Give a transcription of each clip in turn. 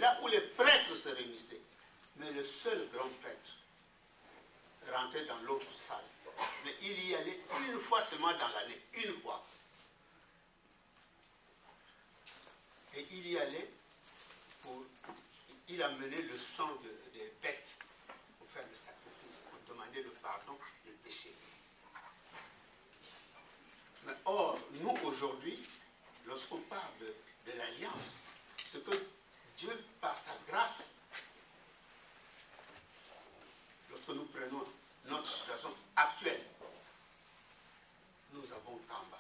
là où les prêtres se réunissaient. Mais le seul grand prêtre rentrait dans l'autre salle. Mais il y allait une fois seulement dans l'année, une fois. Et il y allait pour... Il amenait le sang des bêtes pour faire le sacrifice, pour demander le pardon des péchés. Mais or, nous aujourd'hui, lorsqu'on parle de l'alliance, c'est que Dieu, par sa grâce, lorsque nous prenons notre situation actuelle, nous avons Kamba.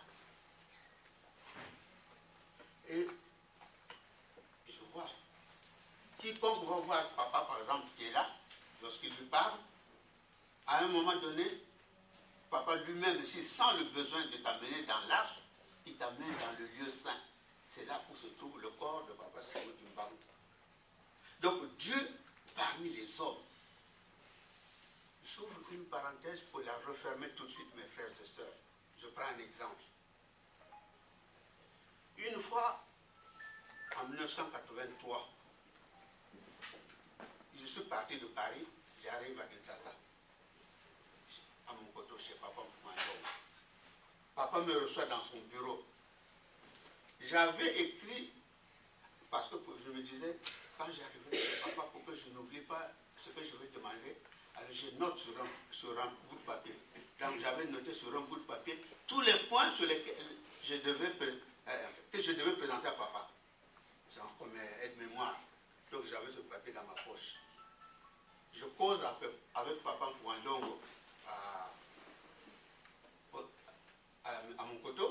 Et je vois, quiconque va voir papa, par exemple, qui est là, lorsqu'il lui parle, à un moment donné, papa lui-même, s'il sent le besoin de t'amener dans l'arche, il t'amène dans le lieu saint. C'est là où se trouve le corps de papa Simon Dimbangu. Donc Dieu, parmi les hommes, j'ouvre une parenthèse pour la refermer tout de suite, mes frères et sœurs. Je prends un exemple. Une fois, en 1983, je suis parti de Paris, j'arrive à Kinshasa, à mon côté chez Papa Mfumandongo. Papa me reçoit dans son bureau. J'avais écrit, parce que je me disais, quand j'arriverai chez Papa, pour que je n'oublie pas ce que je vais demander, alors je note sur un bout de papier. Donc j'avais noté sur un bout de papier tous les points sur lesquels que je devais présenter à Papa. C'est comme aide-mémoire. Donc j'avais ce papier dans ma poche. Je cause avec Papa Mfumandongo à mon côté.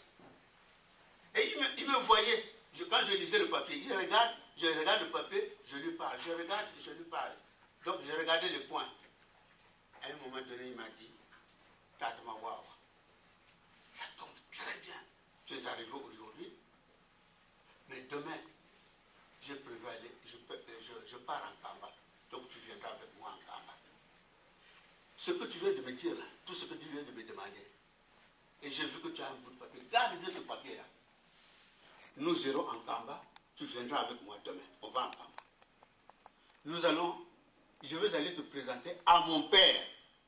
Et il me voyait. Quand je lisais le papier, il regarde, je regarde le papier, je lui parle. Je regarde, je lui parle. Donc j'ai regardé les points. À un moment donné, il m'a dit, Tatma Wawa, ça tombe très bien. Tu es arrivé aujourd'hui, mais demain, j'ai prévu aller, je pars en Kamba. Donc tu viendras avec moi en Kamba. Ce que tu viens de me dire, là, tout ce que tu viens de me demander, et j'ai vu que tu as un bout de papier, garde bien ce papier-là. Nous irons en Kamba, tu viendras avec moi demain, on va en Kamba. Je vais aller te présenter à mon père.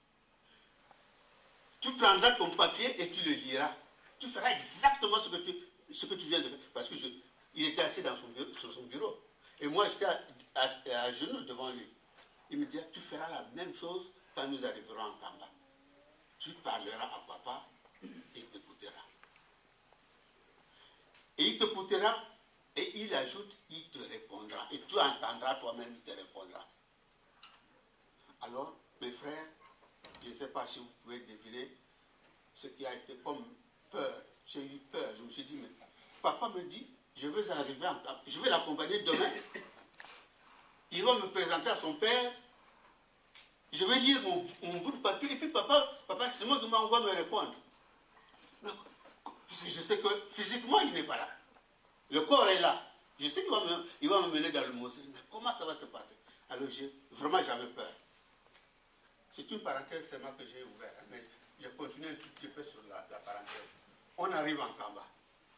Tu prendras ton papier et tu le liras. Tu feras exactement ce que tu viens de faire. Parce que il était assis sur son bureau. Et moi, j'étais à genoux devant lui. Il me dit, tu feras la même chose quand nous arriverons en Kamba. Tu parleras à papa et il t'écoutera. Et il t'écoutera et il ajoute, il te répondra. Et tu entendras toi-même, il te répondra. Alors, mes frères, je ne sais pas si vous pouvez deviner ce qui a été comme peur. J'ai eu peur. Je me suis dit, mais papa me dit, je vais arriver en Kamba, je vais l'accompagner demain. Il va me présenter à son père. Je vais lire mon bout de papier et puis papa Simon va me répondre. Non, je sais que physiquement, il n'est pas là. Le corps est là. Je sais qu'il va me mener dans le mausolée. Mais comment ça va se passer? Alors, vraiment, j'avais peur. C'est une parenthèse seulement que j'ai ouverte. Mais je continue un tout petit peu sur la parenthèse. On arrive en Kamba.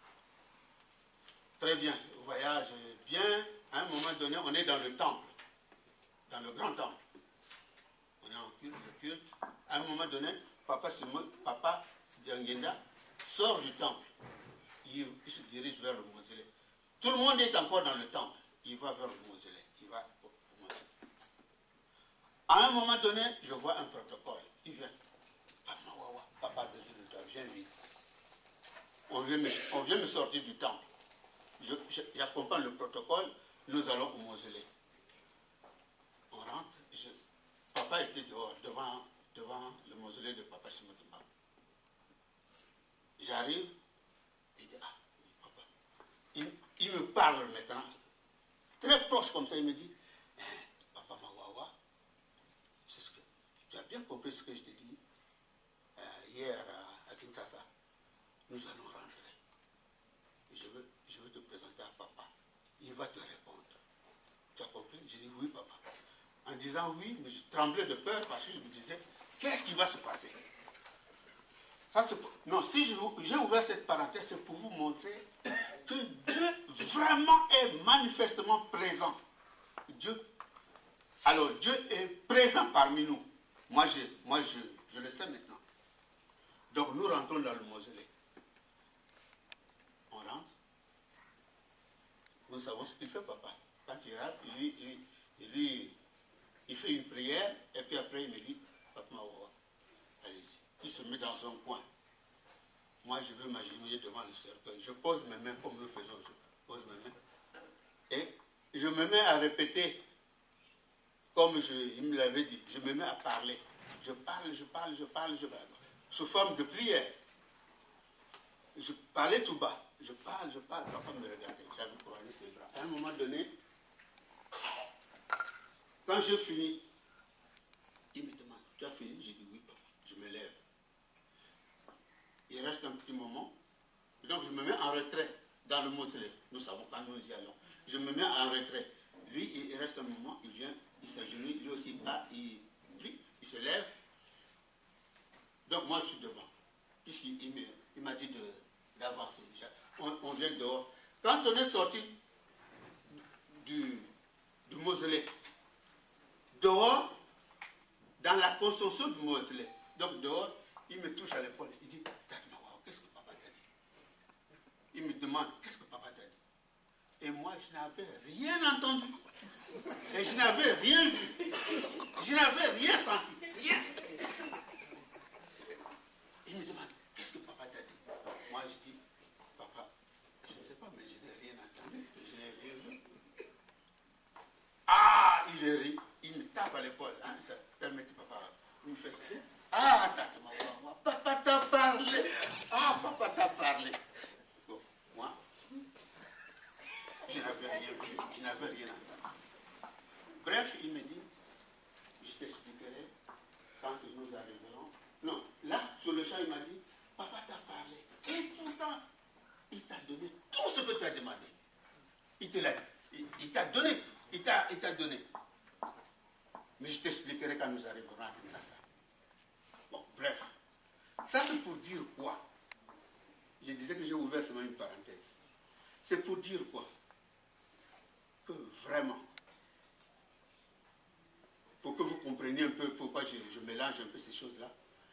Très bien. Le voyage bien. À un moment donné, on est dans le temple. Dans le grand temple. On est en culte, le culte. À un moment donné, papa Diangenda sort du temple. Il se dirige vers le mausolée. Tout le monde est encore dans le temple. Il va vers le mausolée. Il va au mausolée. À un moment donné, je vois un protocole. Il vient. Papa de Jésus, viens vite. On vient me sortir du temple. J'accompagne le protocole. Nous allons au mausolée. On rentre. Papa était dehors, devant le mausolée de Papa Simon Dimbangu. J'arrive. Il dit, papa. Il me parle maintenant. Très proche comme ça, il me dit, papa Mawawa, c'est ce que tu as bien compris ce que je t'ai dit hier à Kinshasa. Nous allons rentrer. Je veux te présenter à papa. Il va te répondre. Tu as compris? J'ai dit oui, papa. En disant oui, mais je tremblais de peur parce que je me disais, qu'est-ce qui va se passer? Non, si j'ai ouvert cette parenthèse, c'est pour vous montrer que Dieu vraiment est manifestement présent Dieu, alors Dieu est présent parmi nous. Moi, je le sais maintenant. Donc nous rentrons dans le mausolée. On rentre. Nous savons ce qu'il fait, papa. Quand il rentre, il fait une prière, et puis après il me dit, papa, allez-y. Il se met dans un coin. Moi, je veux m'agenouiller devant le cercueil. Je pose mes mains comme nous faisons. Je pose mes mains. Et je me mets à répéter, comme il me l'avait dit. Je me mets à parler. Je parle. Sous forme de prière. Je parlais tout bas. Je parle. Papa me regardait. J'avais croisé ses bras. À un moment donné, quand j'ai fini, il me demande, tu as fini? J'ai dit oui, papa. Je me lève. Il reste un petit moment. Donc je me mets en retrait dans le mausolée. Nous savons quand nous y allons. Je me mets en retrait. Lui, il reste un moment, il vient, il s'agenouille, lui aussi, il prie, il se lève. Donc moi, je suis devant. Puisqu'il m'a dit d'avancer. On vient dehors. Quand on est sorti du mausolée, dehors, dans la construction du mausolée, donc dehors, il me touche à l'épaule. Il dit, qu'est-ce que papa t'a dit? Il me demande, qu'est-ce que papa t'a dit? Et moi, je n'avais rien entendu. Et je n'avais rien vu. Je n'avais rien senti. Rien. Il me demande, qu'est-ce que papa t'a dit? Moi, je dis, papa, je ne sais pas, mais je n'ai rien entendu. Je n'ai rien vu. Ah, il rit. Il me tape à l'épaule. Hein, ça permet que papa me fasse ça. Ah, papa t'a parlé. Ah, papa t'a parlé. Bon, moi, je n'avais rien vu, je n'avais rien entendu. Bref, il me dit, je t'expliquerai quand nous arriverons. Non, là, sur le champ, il m'a dit, papa t'a parlé. Et pourtant, il t'a donné tout ce que tu as demandé. Il te l'a dit. Il t'a donné. Il t'a donné. Mais je t'expliquerai quand nous arriverons à Kinshasa. Bon, bref. Ça, c'est pour dire quoi? Je disais que j'ai ouvert seulement une parenthèse. C'est pour dire quoi? Que vraiment, pour que vous compreniez un peu pourquoi je mélange un peu ces choses-là,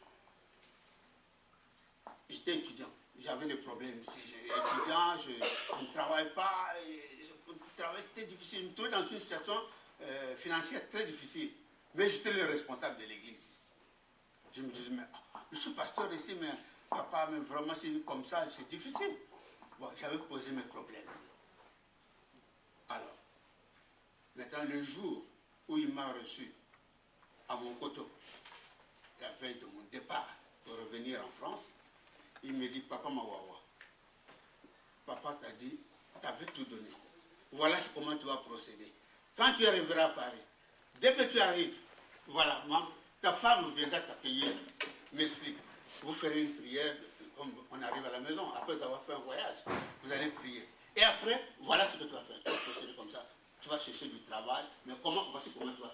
j'étais étudiant. J'avais des problèmes. Si j'étais étudiant, je ne travaille pas. C'était difficile. Je me trouvais dans une situation financière très difficile. Mais j'étais le responsable de l'église. Je me disais, mais je suis pasteur ici, mais papa, mais vraiment, c'est comme ça, c'est difficile. Bon, j'avais posé mes problèmes. Alors, maintenant, le jour où il m'a reçu à mon coteau, la veille de mon départ pour revenir en France, il me dit, papa Mawawa, papa t'a dit, t'avais tout donné. Voilà comment tu vas procéder. Quand tu arriveras à Paris, dès que tu arrives, voilà, ta femme viendra t'accueillir, m'explique. Vous ferez une prière, comme on arrive à la maison, après avoir fait un voyage, vous allez prier. Et après, voilà ce que tu vas faire. Tu vas procéder comme ça. Tu vas chercher du travail, mais voici comment tu vas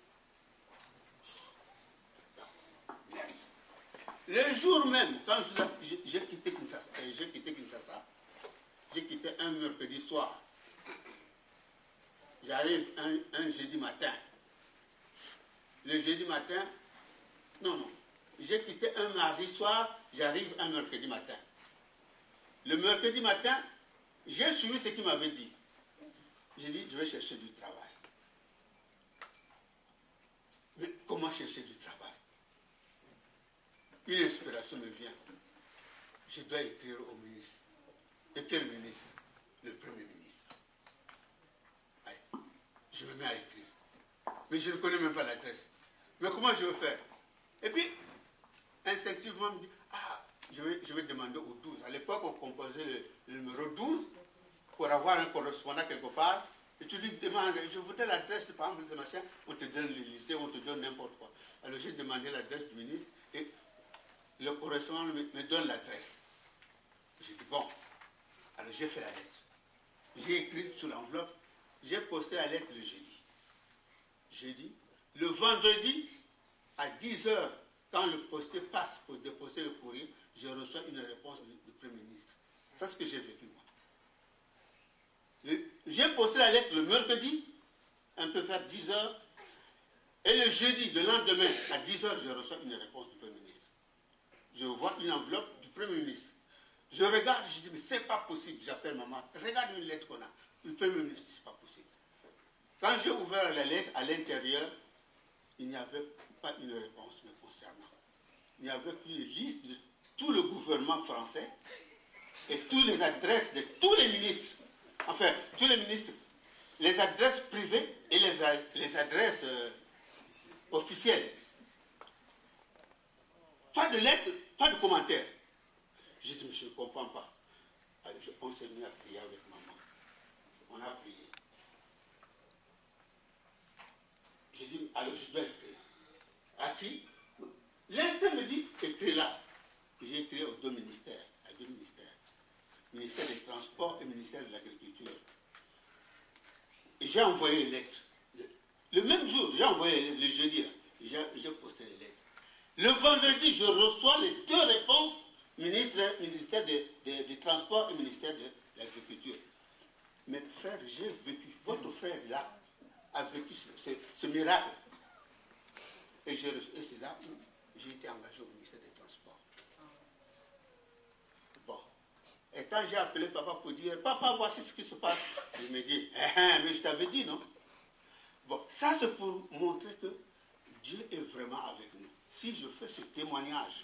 faire. Le jour même, quand j'ai quitté Kinshasa, j'ai quitté un mercredi soir. J'arrive un jeudi matin. Le jeudi matin, non, j'ai quitté un mardi soir, j'arrive un mercredi matin. Le mercredi matin, j'ai suivi ce qu'il m'avait dit. J'ai dit, je vais chercher du travail. Mais comment chercher du travail? Une inspiration me vient. Je dois écrire au ministre. Et quel ministre? Le Premier ministre. Allez, je me mets à écrire. Mais je ne connais même pas l'adresse. Mais comment je vais faire? Et puis, instinctivement, je me dis, je vais demander au 12. À l'époque, on composait le numéro 12 pour avoir un correspondant quelque part. Et tu lui demandes, je voudrais l'adresse, par exemple, de machin, on te donne le lycée, on te donne n'importe quoi. Alors j'ai demandé l'adresse du ministre et le correspondant me donne l'adresse. J'ai dit, bon, alors j'ai fait la lettre. J'ai écrit sur l'enveloppe, j'ai posté la lettre le jeudi. Jeudi, le vendredi, à 10 h, quand le postier passe pour déposer le courrier, je reçois une réponse du Premier ministre. C'est ce que j'ai vécu, moi. J'ai posté la lettre le mercredi, un peu vers 10 heures. Et le jeudi, le lendemain, à 10 heures, je reçois une réponse du Premier ministre. Je vois une enveloppe du Premier ministre. Je regarde, je dis, mais c'est pas possible. J'appelle maman, regarde une lettre qu'on a. Le Premier ministre dit, c'est pas possible. Quand j'ai ouvert la lettre, à l'intérieur, il n'y avait pas une réponse me concernant. Il n'y avait qu'une liste de tout le gouvernement français et toutes les adresses de tous les ministres. Enfin, tous les ministres, les adresses privées et les adresses officielles. Pas de lettres, pas de commentaires. J'ai dit, mais je ne comprends pas. Alors, on s'est mis à prier avec maman. On a prié. J'ai dit, alors je dois écrire. À qui? L'instinct me dit, écris là. J'ai écrit aux deux ministères, à deux ministères. Ministère des Transports et ministère de l'Agriculture. Et j'ai envoyé les lettres. Le même jour, j'ai envoyé le jeudi, j'ai posté les lettres. Le vendredi, je reçois les deux réponses, ministère des Transports et ministère de l'Agriculture. Mais frère, j'ai vécu, votre frère là, a vécu ce miracle. Et c'est là où j'ai été engagé au ministère des Transports. Bon. Et quand j'ai appelé papa pour dire, papa, voici ce qui se passe, il me dit, mais je t'avais dit, non? Bon, ça c'est pour montrer que Dieu est vraiment avec nous. Si je fais ce témoignage,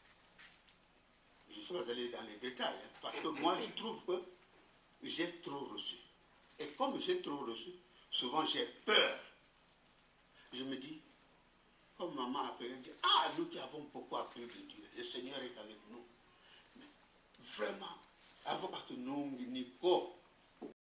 je suis allé dans les détails, hein, parce que moi je trouve que j'ai trop reçu. Et comme j'ai trop reçu, souvent j'ai peur. Je me dis, comme maman a appelé, elle dit, ah, nous qui avons beaucoup appris de Dieu, le Seigneur est avec nous. Mais vraiment, avant que nous, Nico,